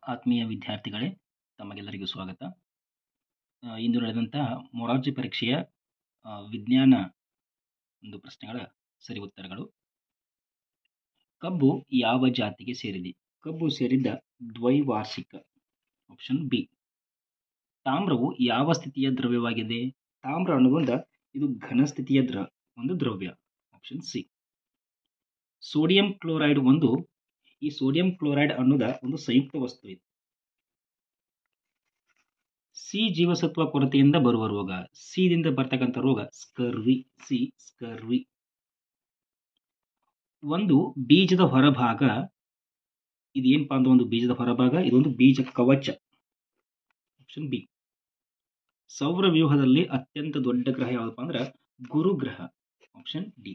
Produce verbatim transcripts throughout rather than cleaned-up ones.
ಆತ್ಮೀಯ ವಿದ್ಯಾರ್ಥಿಗಳೇ, ತಮಗೆಲ್ಲರಿಗೂ ಸ್ವಾಗತ. ಆ, ಇಂದು ನಡೆದಂತಹ ಮೊರಾರ್ಜಿ ಪರೀಕ್ಷೆಯ ಆ, ವಿಜ್ಞಾನ ಒಂದು ಪ್ರಶ್ನೆಗಳ ಸರಿ ಉತ್ತರಗಳು. ಕಬ್ಬು ಯಾವ ಜಾತಿಗೆ ಸೇರಿದೆ? ಕಬ್ಬು ಸೇರಿದ ದ್ವೈವಾರ್ಷಿಕ. Option B. ತಾಮ್ರವು ಯಾವ ಸ್ಥಿತಿಯ ದ್ರವ್ಯವಾಗಿದೆ? ತಾಮ್ರ ಅನ್ನೋದೊಂದು ಇದು ಘನ ಸ್ಥಿತಿಯ ದ್ರ ಒಂದು ದ್ರವ್ಯ. Option C. ಸೋಡಿಯಂ ಕ್ಲೋರೈಡ್ ಒಂದು ಈ ಸೋಡಿಯಂ ಕ್ಲೋರೈಡ್ ಅನ್ನೋದ ಒಂದು ಸಂಯುಕ್ತ ವಸ್ತು ಇದು. ಸಿ ಜೀವಸತ್ವ ಕೊರತೆಯಿಂದ ಬರುವ ರೋಗ. ಸಿದಿಂದ ಬರ್ತಕ್ಕಂಥ ರೋಗ ಸ್ಕರ್ವಿ. C scurvy. ಒಂದು ಬೀಜದ ಹೊರಭಾಗ ಇದೇನಪ್ಪ ಅಂದ್ರೆ ಒಂದು ಬೀಜದ ಹೊರಭಾಗ ಇದೊಂದು ಬೀಜ ಕವಚ. Option B. ಸೌರವ್ಯೂಹದಲ್ಲಿ ಅತ್ಯಂತ ದೊಡ್ಡ ಗ್ರಹ ಯಾವ್ದಪ್ಪ ಅಂದ್ರೆ ಗುರುಗ್ರಹ. Option D.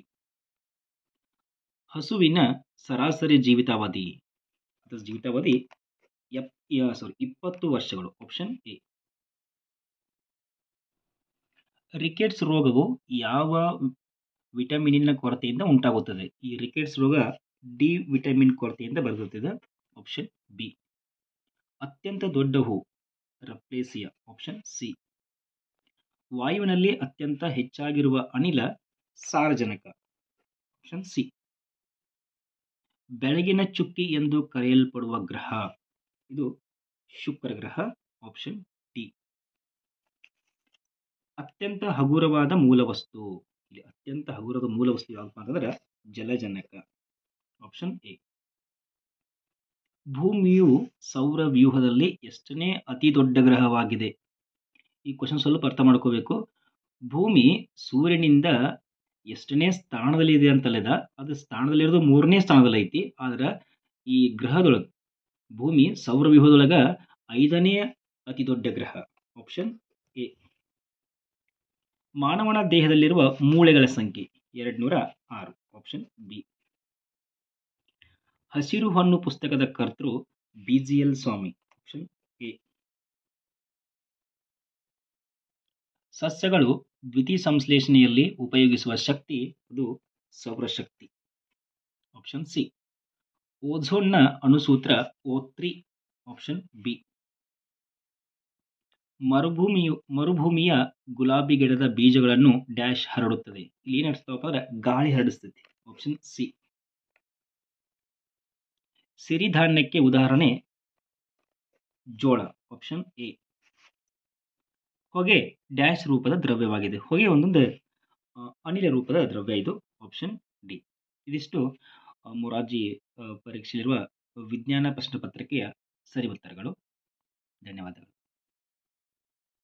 ಹಸುವಿನ ಸರಾಸರಿ ಜೀವಿತಾವಧಿ ಅದರ ಜೀವಿತಾವಧಿ ಎಪ್ ಸಾರಿ ಇಪ್ಪತ್ತು ವರ್ಷಗಳು. Option A. ರಿಕೆಟ್ಸ್ ರೋಗವು ಯಾವ ವಿಟಮಿನಿನ ಕೊರತೆಯಿಂದ ಉಂಟಾಗುತ್ತದೆ? ಈ ರಿಕೆಟ್ಸ್ ರೋಗ ಡಿ ವಿಟಮಿನ್ ಕೊರತೆಯಿಂದ ಬರುತ್ತದೆ. Option B. ಅತ್ಯಂತ ದೊಡ್ಡ ಹೂ ರಪ್ಲೇಸಿಯಾ. Option C. ವಾಯುವಿನಲ್ಲಿ ಅತ್ಯಂತ ಹೆಚ್ಚಾಗಿರುವ ಅನಿಲ ಸಾರಜನಕ. Option C. ಬೆಳಗಿನ ಚುಕ್ಕಿ ಎಂದು ಕರೆಯಲ್ಪಡುವ ಗ್ರಹ ಇದು ಶುಕ್ರ ಗ್ರಹ. Option D. ಅತ್ಯಂತ ಹಗುರವಾದ ಮೂಲವಸ್ತು ಇಲ್ಲಿ ಅತ್ಯಂತ ಹಗುರದ ಮೂಲವಸ್ತು ಯಾವಪ್ಪ ಅಂತಂದ್ರೆ ಜಲಜನಕ. Option A. ಭೂಮಿಯು ಸೌರ ವ್ಯೂಹದಲ್ಲಿ ಎಷ್ಟನೇ ಅತಿ ದೊಡ್ಡ ಗ್ರಹವಾಗಿದೆ? ಈ ಕ್ವಶನ್ ಸ್ವಲ್ಪ ಅರ್ಥ ಮಾಡ್ಕೋಬೇಕು. ಭೂಮಿ ಸೂರ್ಯನಿಂದ ಎಷ್ಟನೇ ಸ್ಥಾನದಲ್ಲಿ ಇದೆ ಅಂತಲ್ಲದ ಅದು ಸ್ಥಾನದಲ್ಲಿರೋದು ಮೂರನೇ ಸ್ಥಾನದಲ್ಲಿ ಐತಿ. ಆದ್ರೆ ಈ ಗ್ರಹದೊಳಗೆ ಭೂಮಿ ಸೌರವ್ಯೂಹದೊಳಗ ಐದನೇ ಅತಿ ದೊಡ್ಡ ಗ್ರಹ. Option A. ಮಾನವನ ದೇಹದಲ್ಲಿರುವ ಮೂಳೆಗಳ ಸಂಖ್ಯೆ ಎರಡು ನೂರ ಆರು. Option B. ಹಸಿರು ಹೊನ್ನು ಪುಸ್ತಕದ ಕರ್ತೃ B G L Swamy. Option A. ಸಸ್ಯಗಳು ದ್ಯುತಿ ಸಂಶ್ಲೇಷಣೆಯಲ್ಲಿ ಉಪಯೋಗಿಸುವ ಶಕ್ತಿ ಅದು ಸೌರಶಕ್ತಿ. Option C. ಓಝೋನ್ನ ಅಣುಸೂತ್ರ ಓ ತ್ರೀ. Option B. ಮರುಭೂಮಿಯು ಮರುಭೂಮಿಯ ಗುಲಾಬಿ ಗಿಡದ ಬೀಜಗಳನ್ನು ಡ್ಯಾಶ್ ಹರಡುತ್ತದೆ. ಇಲ್ಲಿ ಏನ್ ಹರಡ್ತಾವಪ್ಪ ಅಂದ್ರೆ ಗಾಳಿ ಹರಡಿಸ್ತೈತಿ. Option C. ಸಿರಿಧಾನ್ಯಕ್ಕೆ ಉದಾಹರಣೆ ಜೋಳ. Option A. ಹೊಗೆ ಡ್ಯಾಶ್ ರೂಪದ ದ್ರವ್ಯವಾಗಿದೆ. ಹೊಗೆ ಒಂದೊಂದು ಅನಿಲ ರೂಪದ ದ್ರವ್ಯ ಇದು. Option D. ಇದಿಷ್ಟು ಮೊರಾರ್ಜಿ ಪರೀಕ್ಷೆಯಲ್ಲಿರುವ ವಿಜ್ಞಾನ ಪ್ರಶ್ನೆ ಪತ್ರಿಕೆಯ ಸರಿ ಉತ್ತರಗಳು. ಧನ್ಯವಾದಗಳು.